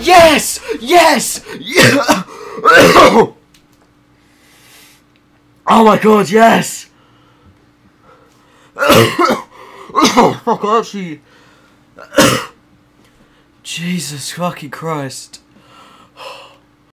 Yes! Yes! Yeah! Oh my god, yes! Oh, fuck, actually... Jesus fucking Christ.